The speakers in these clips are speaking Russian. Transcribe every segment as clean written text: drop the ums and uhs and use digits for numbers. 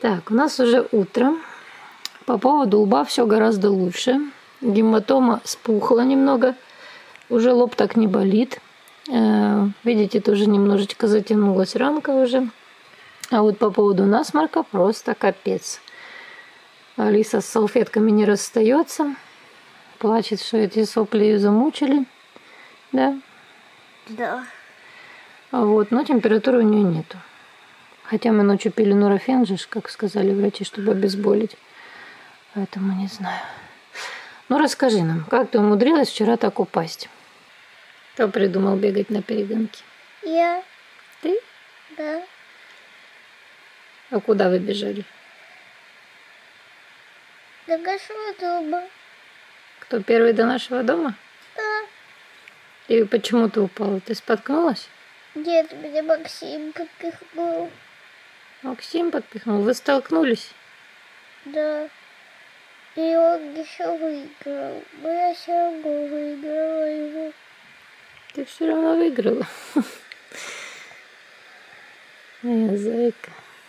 Так, у нас уже утро. По поводу лба все гораздо лучше. Гематома спухла немного. Уже лоб так не болит. Видите, тоже немножечко затянулась ранка уже. А вот по поводу насморка просто капец. Алиса с салфетками не расстается. Плачет, что эти сопли ее замучили. Да? Да. Вот, но температуры у нее нету. Хотя мы ночью пили нурофен же, как сказали врачи, чтобы обезболить. Поэтому не знаю. Ну, расскажи нам, как ты умудрилась вчера так упасть? Кто придумал бегать на перегонки? Я. Ты? Да. А куда вы бежали? До нашего дома. Кто первый до нашего дома? Да. И почему ты упала? Ты споткнулась? Нет, меня Максим подпихнул. Максим подпихнул. Вы столкнулись? Да. И он еще выиграл. Но я все равно выиграла его. Ты все равно выиграла. Моя зайка.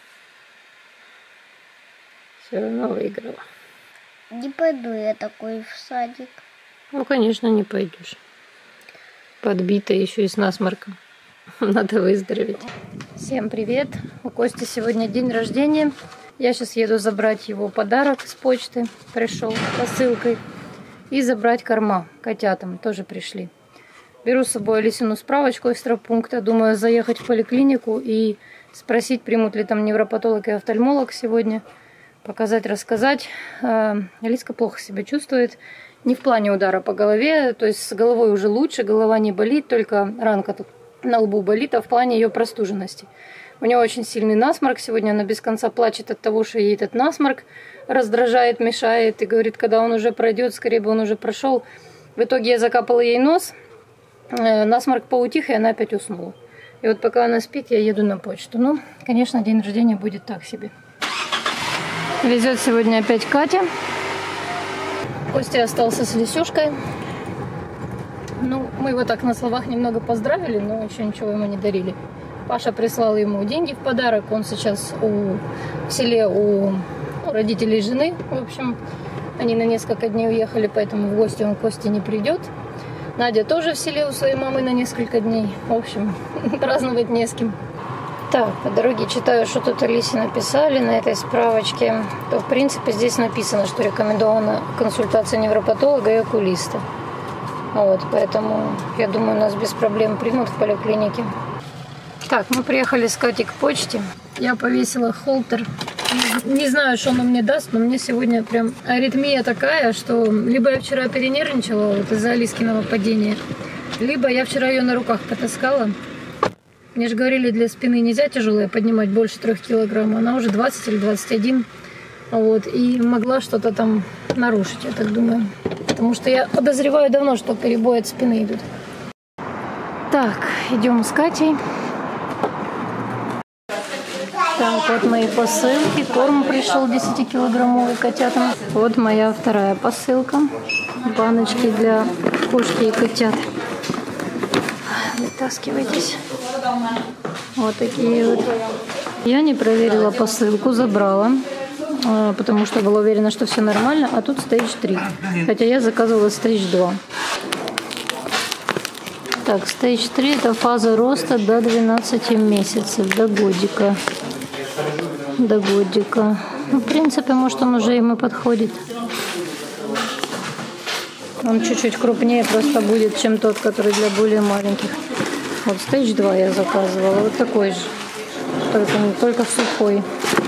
Все равно выиграла. Не пойду я такой в садик. Ну, конечно, не пойдешь. Подбитая еще и с насморком. Надо выздороветь. Всем привет. У Кости сегодня день рождения. Я сейчас еду забрать его подарок с почты. Пришел посылкой. И забрать корма котятам. Тоже пришли. Беру с собой Алисину справочку из травмпункта. Думаю, заехать в поликлинику и спросить, примут ли там невропатолог и офтальмолог сегодня. Показать, рассказать. Алиска плохо себя чувствует. Не в плане удара по голове. То есть с головой уже лучше. Голова не болит. Только ранка тут на лбу болит. А в плане ее простуженности. У нее очень сильный насморк. Сегодня она без конца плачет от того, что ей этот насморк раздражает, мешает. И говорит, когда он уже пройдет, скорее бы он уже прошел. В итоге я закапала ей нос. Насморк поутих, и она опять уснула. И вот пока она спит, я еду на почту. Ну, конечно, день рождения будет так себе. Везет сегодня опять Катя. Костя остался с Лисюшкой. Ну, мы его так на словах немного поздравили, но еще ничего ему не дарили. Паша прислал ему деньги в подарок. Он сейчас в селе у родителей жены. В общем, они на несколько дней уехали, поэтому в гости он к Косте не придет. Надя тоже в селе у своей мамы на несколько дней. В общем, праздновать не с кем. Так, по дороге читаю, что тут Алисе написали на этой справочке. То, в принципе, здесь написано, что рекомендована консультация невропатолога и окулиста. Вот, поэтому, я думаю, нас без проблем примут в поликлинике. Так, мы приехали с Катей к почте. Я повесила холтер. Не знаю, что он мне даст, но мне сегодня прям аритмия такая, что либо я вчера перенервничала вот из-за Алискиного падения, либо я вчера ее на руках потаскала. Мне же говорили, для спины нельзя тяжелое поднимать больше 3 килограмм. Она уже 20 или 21. Вот, и могла что-то там нарушить, я так думаю. Потому что я подозреваю давно, что перебои от спины идут. Так, идем с Катей. Так, вот мои посылки. Корм пришел 10-килограммовый котятам. Вот моя вторая посылка. Баночки для кошки и котят. Вытаскивайтесь. Вот такие вот. Я не проверила посылку, забрала. Потому что была уверена, что все нормально. А тут стейдж 3. Хотя я заказывала стейдж 2. Так, стейдж 3 это фаза роста до 12 месяцев, до годика. До годика. Ну, в принципе, может, он уже ему подходит. Он чуть-чуть крупнее просто будет, чем тот, который для более маленьких. Вот стейдж 2 я заказывала. Вот такой же. Только сухой.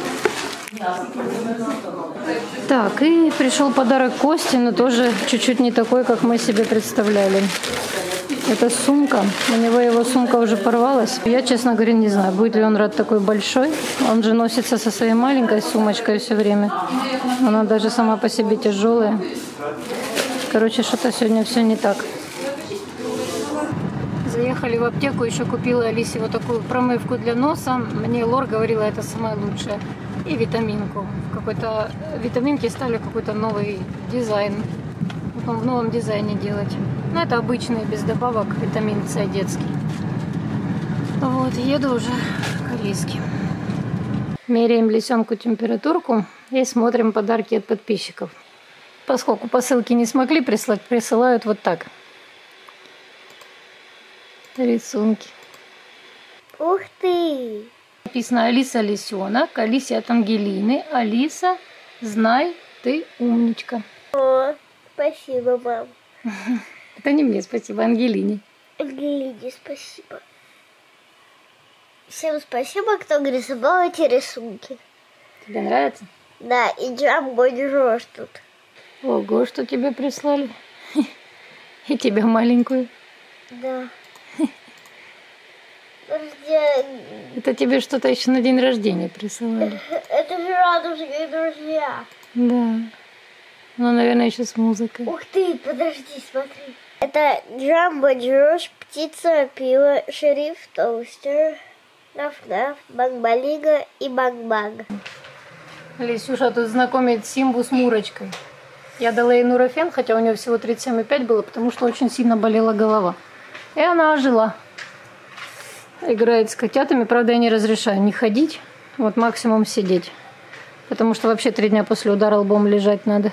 Так, и пришел подарок Косте, но тоже чуть-чуть не такой, как мы себе представляли. Это сумка. У него его сумка уже порвалась. Я, честно говоря, не знаю, будет ли он рад такой большой. Он же носится со своей маленькой сумочкой все время. Она даже сама по себе тяжелая. Короче, что-то сегодня все не так. Заехали в аптеку, еще купила Алисе вот такую промывку для носа. Мне Лор говорила, это самое лучшее. И витаминку. Какой-то витаминки стали какой-то новый дизайн. В новом дизайне делать. Но это обычный, без добавок, витамин С детский. Вот, еду уже к Алиске. Меряем лисенку температурку и смотрим подарки от подписчиков. Поскольку посылки не смогли прислать, присылают вот так. Рисунки. Ух ты! Написано Алиса лисенок, Алисе от Ангелины. Алиса, знай, ты умничка. О, спасибо, мам. Это не мне, спасибо, Ангелине. Ангелине спасибо. Всем спасибо, кто рисовал эти рисунки. Тебе нравится? Да, и Джамбо Джош тут. Ого, что тебе прислали. И тебя маленькую. Да. Это тебе что-то еще на день рождения присылали. Это же радужные друзья. Да. Ну, наверное, еще с музыкой. Ух ты, подожди, смотри. Это Джамбо Джош, птица, пиво, шериф, тоустер, наф-наф, Бамбалига и Банг-Банг. Лисюша тут знакомит Симбу с Мурочкой. Я дала ей нурофен, хотя у нее всего 37,5 было, потому что очень сильно болела голова. И она ожила. Играет с котятами, правда, я не разрешаю не ходить, вот максимум сидеть. Потому что вообще 3 дня после удара лбом лежать надо.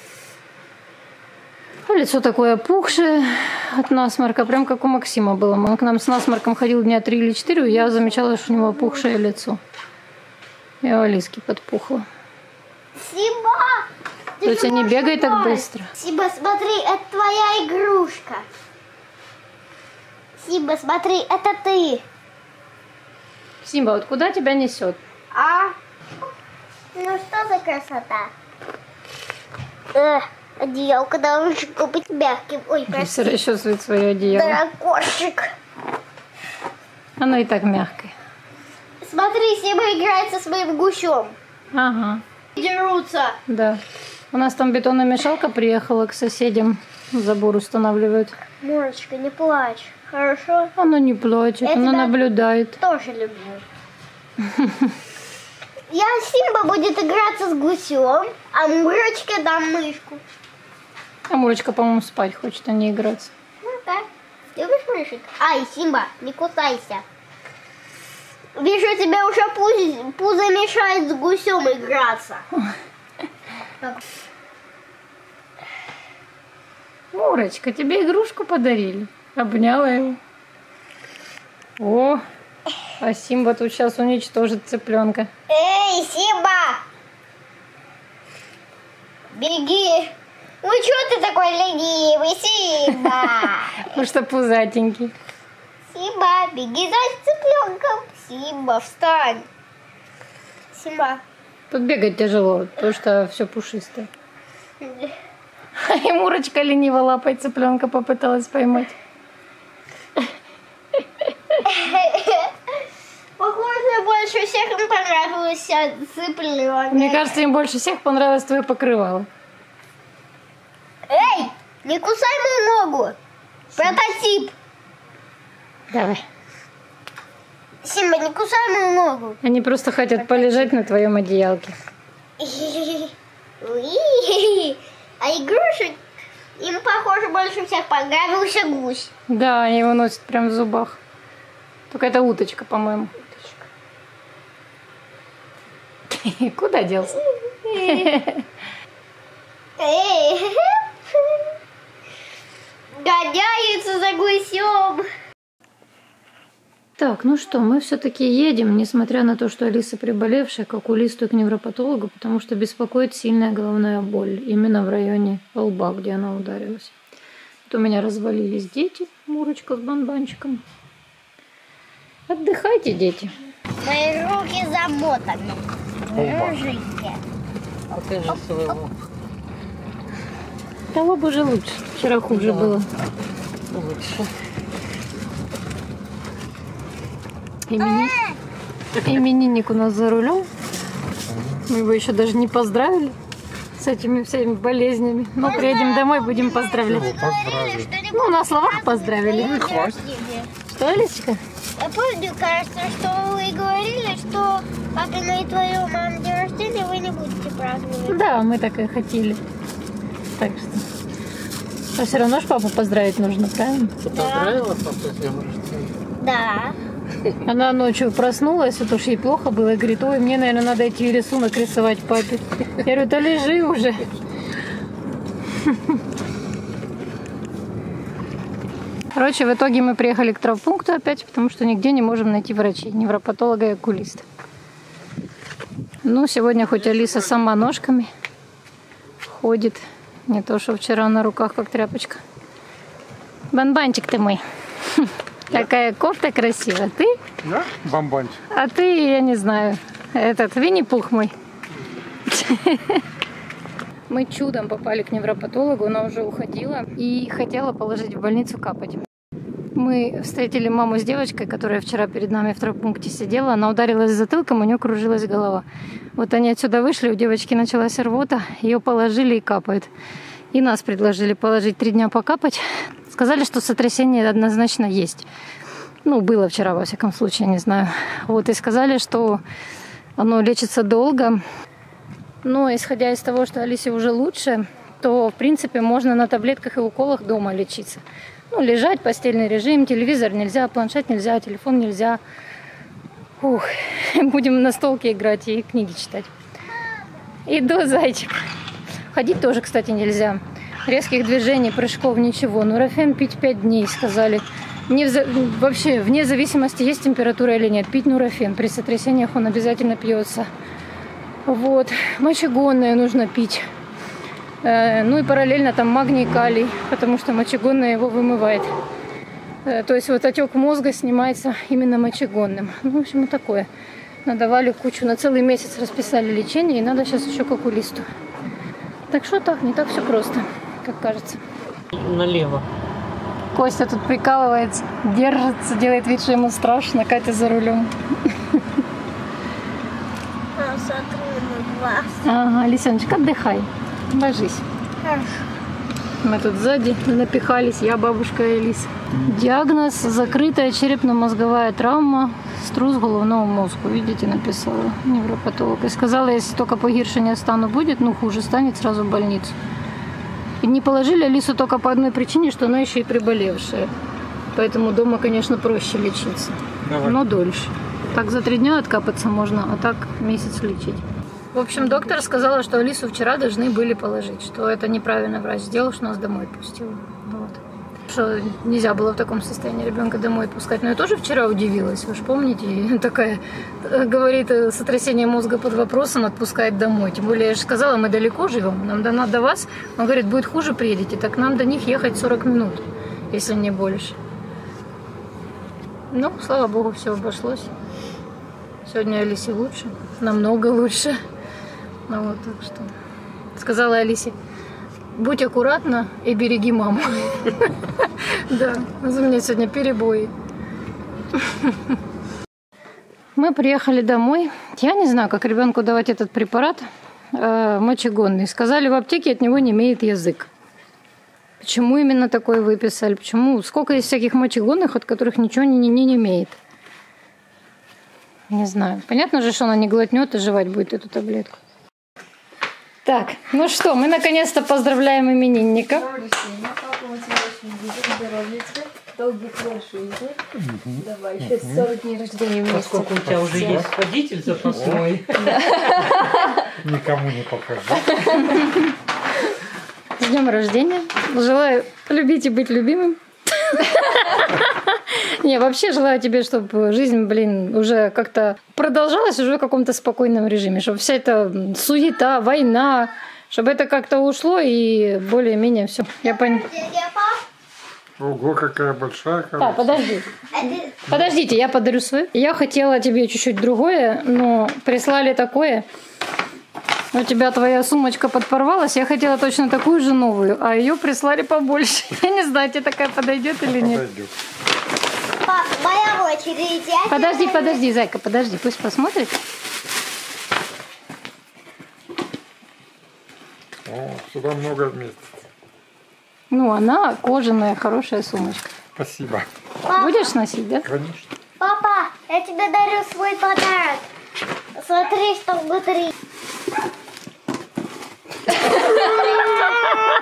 Лицо такое опухшее от насморка, прям как у Максима было. Он к нам с насморком ходил дня 3 или 4, я замечала, что у него опухшее лицо. И у Алиски подпухло. Симба! То есть не бегай так быстро. Симба, смотри, это твоя игрушка. Симба, смотри, это ты. Симба, вот куда тебя несет? А? Ну что за красота? Одеялко должно быть мягким. Ой, прости. Расчесывает свое одеяло. Дракошик. Оно и так мягкое. Смотри, Симба играет со своим гусем. Ага. Дерутся. Да. У нас там бетономешалка приехала к соседям. Забор устанавливают. Мурочка, не плачь. Хорошо? Оно не плачет, Я оно тебя наблюдает. тоже люблю. Симба будет играться с гусем, а Мурочка дам мышку. А Мурочка, по-моему, спать хочет, а не играться. Ну да. Любишь мышек? Ай, Симба, не кусайся. Вижу, тебе уже пузо мешает с гусем играться. Мурочка, тебе игрушку подарили. Обняла его. О, а Симба тут сейчас уничтожит цыпленка. Эй, Симба! Беги! Ну что ты такой ленивый, Симба? Потому что пузатенький. Симба, беги за цыпленком. Симба, встань. Симба. Тут бегать тяжело, потому что все пушистое. И Мурочка лениво лапой цыпленка попыталась поймать. Похоже, больше всех им понравился цыпленок. Мне кажется, им больше всех понравилось твое покрывало. Эй, не кусай мою ногу. Прототип. Давай. Симба, не кусай мою ногу. Они просто хотят полежать на твоем одеялке. А игрушек им, похоже, больше всех понравился гусь. Да, они его носят прям в зубах. Только это уточка, по-моему. Куда делся? Гоняются за гусем. Так, ну что, мы все-таки едем, несмотря на то, что Алиса приболевшая, к окулисту и к невропатологу, потому что беспокоит сильная головная боль именно в районе лба, где она ударилась. Вот у меня развалились дети, Мурочка с Банбанчиком. Отдыхайте, дети. Мои руки замотаны. Держите. А ты же своего. Да лоб уже лучше, вчера хуже было. Лучше. Именинник у нас за рулем. Мы его еще даже не поздравили с этими всеми болезнями. Но приедем домой, будем поздравлять. Ну, на словах поздравили. Что, Алисочка? Я помню, кажется, что вы говорили, что папина и твоего мамы день рождения вы не будете праздновать. Да, мы так и хотели. Так что... А все равно ж папу поздравить нужно, правильно? Ты поздравила папу с днем рождения? Да. Она ночью проснулась, потому что ей плохо было, и говорит, ой, мне, наверное, надо идти рисунок рисовать папе. Я говорю, да лежи уже. Короче, в итоге мы приехали к травмпункту опять, потому что нигде не можем найти врачей, невропатолога и окулиста. Ну, сегодня хоть Алиса сама ножками ходит, не то, что вчера на руках, как тряпочка. Бомбанчик ты мой. Какая кофта красивая. Ты? Да? Бомбанчик. А ты, я не знаю, этот Винни-Пух мой. Мы чудом попали к невропатологу, она уже уходила и хотела положить в больницу капать. Мы встретили маму с девочкой, которая вчера перед нами в травмпункте сидела. Она ударилась затылком, у нее кружилась голова. Вот они отсюда вышли, у девочки началась рвота, ее положили и капают. И нас предложили положить 3 дня покапать. Сказали, что сотрясение однозначно есть. Ну, было вчера, во всяком случае, не знаю. Вот, и сказали, что оно лечится долго. Но, исходя из того, что Алисе уже лучше, то, в принципе, можно на таблетках и уколах дома лечиться. Ну, лежать, постельный режим, телевизор нельзя, планшет нельзя, телефон нельзя. Ух, будем на столке играть и книги читать. Иду, зайчик. Ходить тоже, кстати, нельзя. Резких движений, прыжков, ничего. Нурофен пить 5 дней, сказали. Вообще, вне зависимости, есть температура или нет, пить нурофен. При сотрясениях он обязательно пьется. Вот. Мочегонное нужно пить. Ну и параллельно там магний, калий, потому что мочегонное его вымывает. То есть вот отек мозга снимается именно мочегонным. Ну, в общем, вот такое. Надавали кучу, на целый месяц расписали лечение, и надо сейчас еще к окулисту. Так что так, не так все просто, как кажется. Налево. Костя тут прикалывается, держится, делает вид, что ему страшно, Катя за рулем. Ага, Лисеночка, отдыхай, ложись. Мы тут сзади напихались, я, бабушка и Алиса. Диагноз: закрытая черепно-мозговая травма, струс головного мозга. Видите, написала невропатолог. И сказала, если только погіршення стану будет, ну хуже станет, сразу в больницу. И не положили Алису только по одной причине, что она еще и приболевшая. Поэтому дома, конечно, проще лечиться. Давай. Но дольше. Так за 3 дня откапаться можно, а так месяц лечить. В общем, доктор сказала, что Алису вчера должны были положить, что это неправильно врач сделал, что нас домой пустил. Вот. Что нельзя было в таком состоянии ребенка домой пускать. Но я тоже вчера удивилась, вы же помните, такая, говорит, сотрясение мозга под вопросом, отпускает домой. Тем более, я же сказала, мы далеко живем, нам до вас. Он говорит, будет хуже, приедете, так нам до них ехать 40 минут, если не больше. Ну, слава богу, все обошлось. Сегодня Алисе лучше, намного лучше. Ну вот, так что сказала Алисе, будь аккуратна и береги маму. Да, у меня сегодня перебои. Мы приехали домой. Я не знаю, как ребенку давать этот препарат мочегонный. Сказали, в аптеке от него не имеет язык. Почему именно такое выписали? Почему? Сколько есть всяких мочегонных, от которых ничего не имеет? Не знаю. Понятно же, что она не глотнет и жевать будет эту таблетку. Так, ну что, мы наконец-то поздравляем именинника. Долгих лет жизни. Давай, еще 40 дней рождения вместе. Поскольку у тебя уже есть водитель запасной. Никому не покажу. С днем рождения. Желаю любить и быть любимым. Не, вообще желаю тебе, чтобы жизнь, уже как-то продолжалась уже в каком-то спокойном режиме, чтобы вся эта суета, война, чтобы это как-то ушло и более-менее все. Я поняла. Ого, какая большая коробка. Так, подожди. Подождите, я подарю свою. Я хотела тебе чуть-чуть другое, но прислали такое. У тебя твоя сумочка подпорвалась, я хотела точно такую же новую, а ее прислали побольше. Я не знаю, тебе такая подойдет или нет. Подойдет. Пап, моя очередь. Подожди, зайка, подожди, пусть посмотрит. О, сюда много вместится. Ну, она кожаная, хорошая сумочка. Спасибо. Будешь носить, да? Конечно. Папа, я тебе дарю свой подарок. Смотри, что внутри.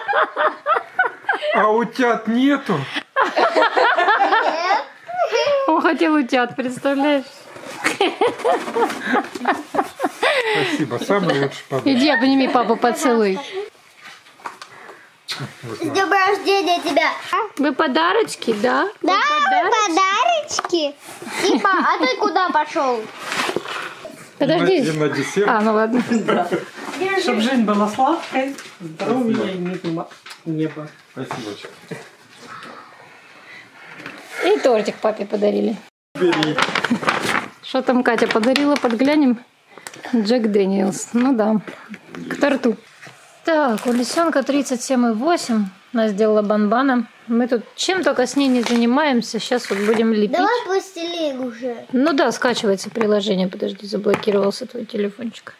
А утят нету? Он хотел утят, представляешь? Спасибо, самый лучший подарок. Иди, обними папу, поцелуй. С днем рождения тебя! Вы подарочки, да? Да, подарочки. Типа, а ты куда пошел? Подожди. И на десерт. А, ну ладно. Чтобы жизнь была сладкой, здоровья и неба. Спасибо. И тортик папе подарили. Бери. Что там Катя подарила, подглянем? Джек Дэниелс. Ну да, к торту. Так, у лисенка 37,8. Она сделала банбана. Мы тут чем только с ней не занимаемся. Сейчас вот будем лепить. Давай пластилин уже. Ну да, скачивается приложение. Подожди, заблокировался твой телефончик.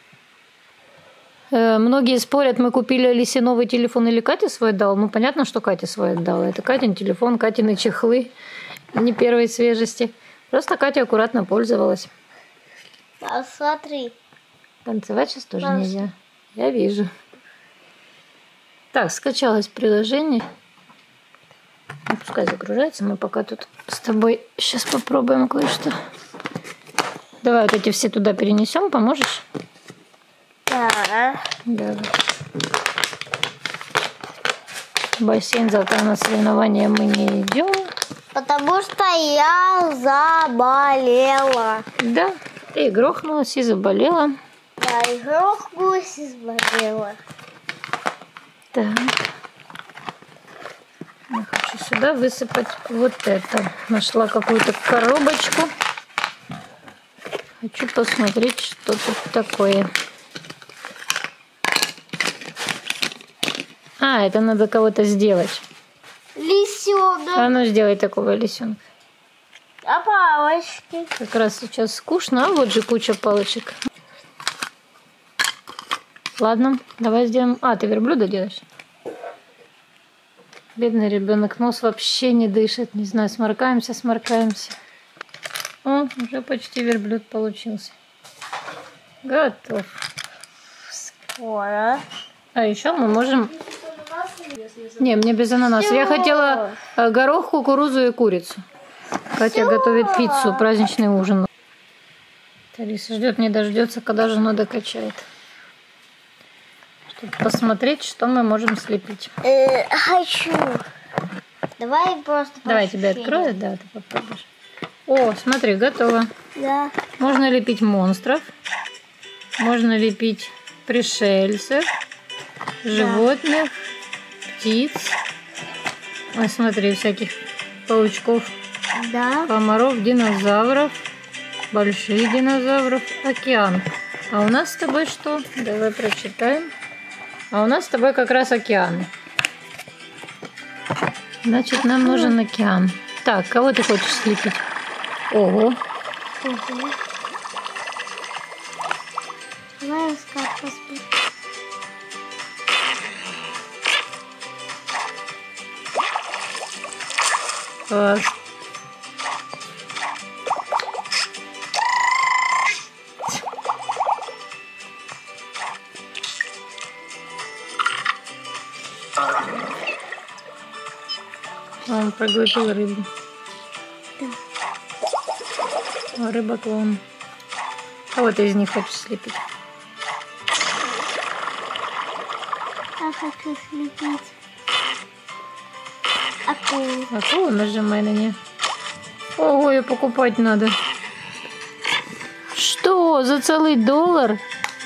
Многие спорят, мы купили Алисе новый телефон или Катя свой отдал. Ну, понятно, что Катя свой отдала. Это Катин телефон, Катины чехлы. Не первой свежести. Просто Катя аккуратно пользовалась. А смотри. Танцевать сейчас тоже Мам, нельзя. Я вижу. Так, скачалось приложение. Ну, пускай загружается. Мы пока тут с тобой сейчас попробуем кое-что. Давай вот эти все туда перенесем. Поможешь? Да. Давай. В бассейн завтра на соревнования мы не идем. Потому что я заболела. Да. И грохнулась, и заболела. Да, и грохнулась и заболела. Так. Я хочу сюда высыпать вот это. Нашла какую-то коробочку. Хочу посмотреть, что тут такое. А, это надо кого-то сделать. Лисенок. А ну сделай такого лисенка. А палочки? Как раз сейчас скучно, а вот же куча палочек. Ладно, давай сделаем. А, ты верблюда делаешь? Бедный ребенок, нос вообще не дышит. Не знаю, сморкаемся. О, уже почти верблюд получился. Готов. Скоро. А еще мы можем... Не, мне без ананаса. Я хотела горох, кукурузу и курицу. Катя готовит пиццу, праздничный ужин. Алиса ждет, не дождется, когда жену докачает. Чтобы посмотреть, что мы можем слепить. Хочу. Давай просто... Давай тебя открою, да, ты попробуешь. О, смотри, готово. Да. Можно лепить монстров. Можно лепить пришельцев, животных, птиц. Ой, смотри, всяких паучков, Да. комаров, динозавров, больших динозавров, океан. А у нас с тобой что? Давай прочитаем. А у нас с тобой как раз океан. Значит, нам нужен океан. Так, кого ты хочешь слепить? Ого. Угу. Давай искать посмотрим. Класс. Он проглотил рыбу. А рыба-клоун. Кого ты из них хочешь слепить? Я хочу слепить акулу. Акулу нажимай на нее. Ого, ее покупать надо. Что? За целый $1?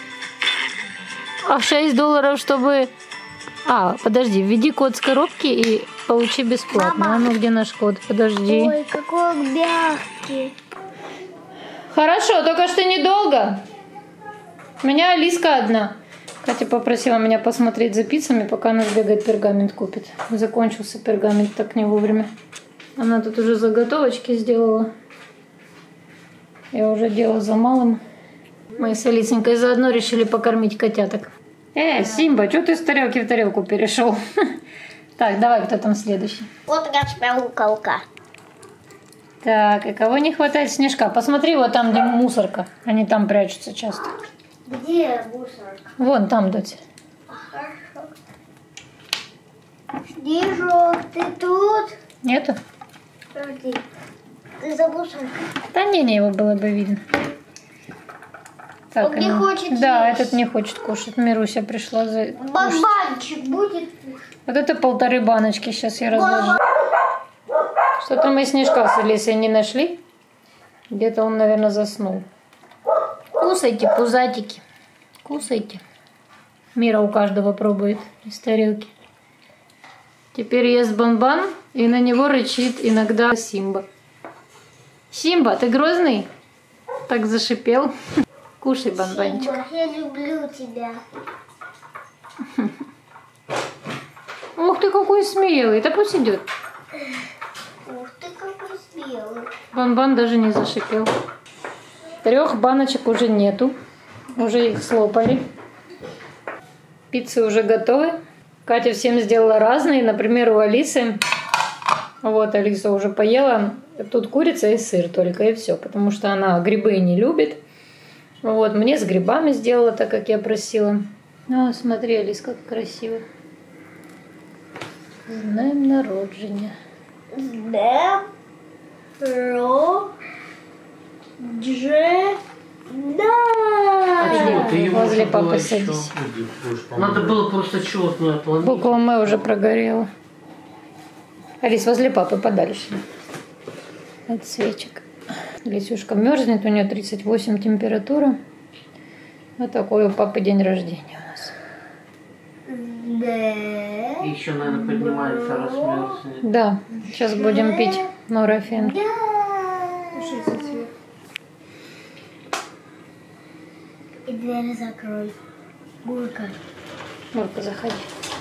А $6, чтобы... А, подожди, введи код с коробки и получи бесплатно. Мама. А ну где наш код? Подожди. Ой, какой он мягкий. Хорошо, только что недолго. У меня Алиска одна. Катя попросила меня посмотреть за пиццами, пока она сбегает пергамент купит. Закончился пергамент так не вовремя. Она тут уже заготовочки сделала. Я уже делала за малым. Мы с Алисенькой заодно решили покормить котяток. Симба, что ты с тарелки в тарелку перешел? Так, давай, кто там следующий? Вот я тебя куколка. Так, и кого не хватает? Снежка. Посмотри вот там, где мусорка. Они там прячутся часто. Где мусорка? Вон там, дочь. Хорошо. Снежок, ты тут? Нету? Подожди. из-за мусора. Да не, его было бы видно. Так, Он не хочет да, есть. этот не хочет кушать. Мируся пришла за... Бананчик будет кушать. Вот это 1,5 баночки сейчас я разложу. Что-то мы снежка с Алисой не нашли. Где-то он, наверное, заснул. Кусайте, пузатики. Кусайте. Мира у каждого пробует из тарелки. Теперь ест Бон-Бон, и на него рычит иногда Симба. Симба, ты грозный? Так зашипел. Кушай, Бон-Бончик. Симба, я люблю тебя. Ух ты, какой смелый. Да пусть идет. Ух ты, какой смелый. Бон-Бон даже не зашипел. 3 баночек уже нету. Уже их слопали. Пиццы уже готовы. Катя всем сделала разные. Например, у Алисы. Вот, Алиса уже поела. Тут курица и сыр только, и все. Потому что она грибы не любит. Вот, мне с грибами сделала, так как я просила. О, смотри, Алис, как красиво. З днем народження. Да. Иди, возле папы садись. Надо было просто четную оплатить. Буква М уже прогорела. Алис, возле папы подальше. От свечек. Лисюшка мерзнет, у нее 38 температура. Вот такой у папы день рождения у нас. Да. И еще, наверное, поднимается, раз мерзнет. Да, сейчас будем пить нурофен. И дверь закрой. Гурка. Мурка, заходи.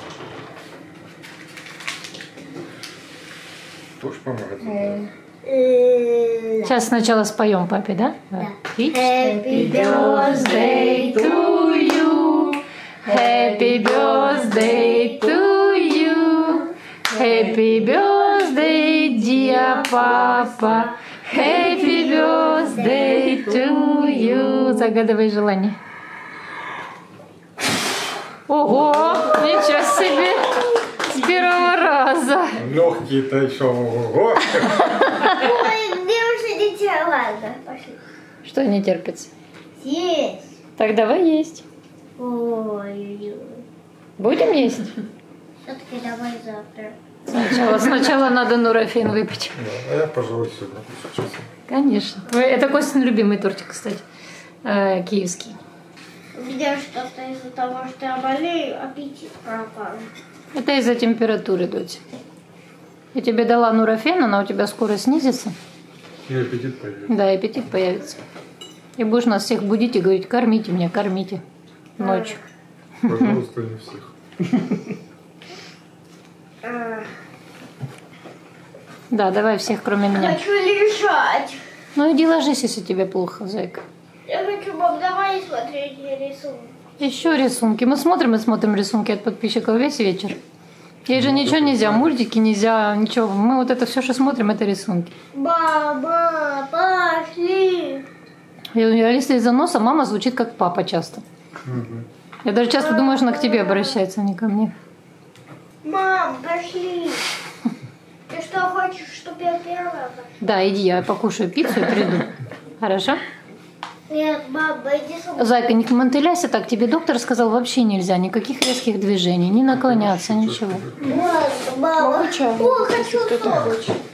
Тоже помогает. Сейчас сначала споем папе, да? Да. Happy birthday to you. Happy birthday to you. Happy birthday, dear Papa. Happy birthday to you. Загадывай желание. Ого, ничего себе. С первого раза. Легкие-то еще. Ого! Ой, мне уже не терпится. Ладно, пошли. Что не терпится? Есть. Так давай есть. Ой. Будем есть? Все-таки давай завтра. Сначала надо нурофен выпить. Да, а я, пожалуй, сегодня сейчас. Конечно. Это Костин любимый тортик, кстати. Киевский. У меня что-то из-за того, что я болею, аппетит пропал. Это из-за температуры, дочь. Я тебе дала нурофен, она у тебя скоро снизится. И аппетит появится. Да, и аппетит появится. И будешь нас всех будить и говорить: кормите меня, кормите. Ночью. Пожалуйста, не всех. Да, давай всех, кроме меня. Хочу лежать. Ну иди ложись, если тебе плохо, зайка. Я хочу, мам, давай смотреть рисунок. Еще рисунки. Мы смотрим и смотрим рисунки от подписчиков весь вечер. Ей же ничего нельзя, мультики нельзя, ничего. Мы вот это все, что смотрим, это рисунки. Мама, пошли. И у Алисы из-за носа мама звучит как папа часто. Я даже часто думаю, что она к тебе обращается, а не ко мне. Мам, пошли. Ты что, хочешь, чтобы я первая пошла? Да, иди, я покушаю пиццу и приду. Хорошо? Нет, мам, иди со мной. Зайка, не мотыляйся так. Тебе доктор сказал, вообще нельзя. Никаких резких движений. Не наклоняться, ничего. Ладно, мама. О, хочу сок.